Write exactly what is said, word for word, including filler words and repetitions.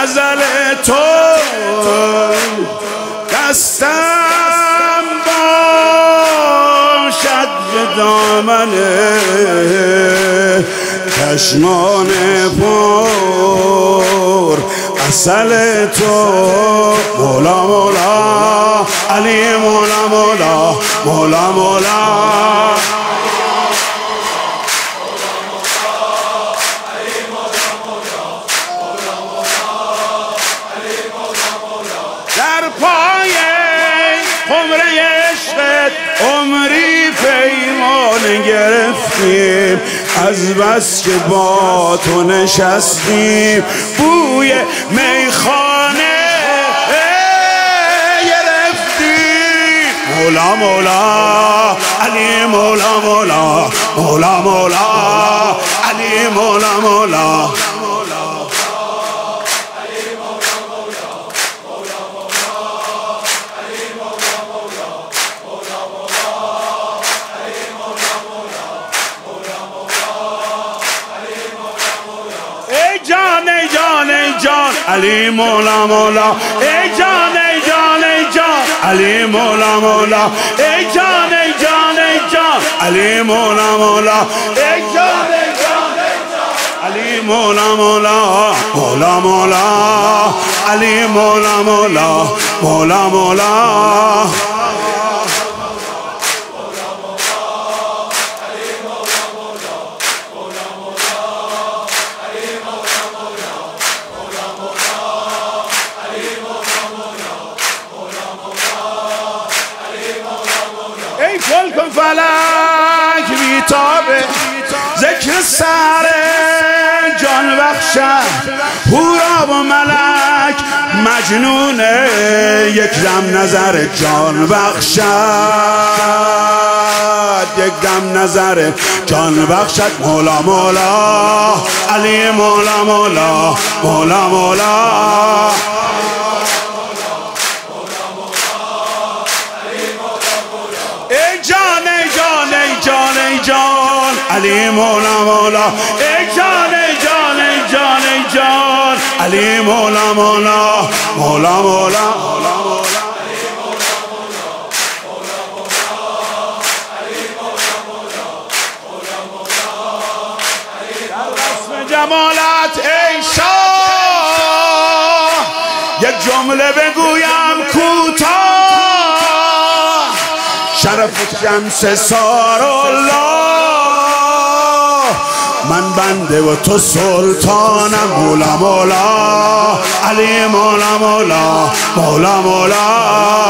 غزل تو دستم باشد به دامن چشمان پر عسل تو. مولا مولا علی مولا مولا مولا مولا در پای خمره عشقت عمری پیمان گرفتیم، از بس که با تو نشستیم بوی میخانه گرفتیم. مولا مولا علی مولا مولا مولا مولا علی مولا مولا علی مولا مولا ای جان ای جان ای جان علی مولا مولا ای جان ای جان ای جان علی مولا مولا ای جان ای جان ای جان علی مولا مولا مولا مولا علی مولا مولا مولا مولا کن فلک بیتابه ذکر سر جان بخشد هورا و ملک مجنونه یک دم نظر جان بخشد یک دم نظر جان بخشد. مولا مولا علی مولا مولا مولا مولا علی مولا مولا ای جان ای جان ای جان ای جان علی مولا مولا مولا مولا در رسم جمالت ای شاه یک جمله بگویم کوتاه. شرف شمس سارالله من بنده و تو سلطانم. مولا مولا علی مولا مولا مولا مولا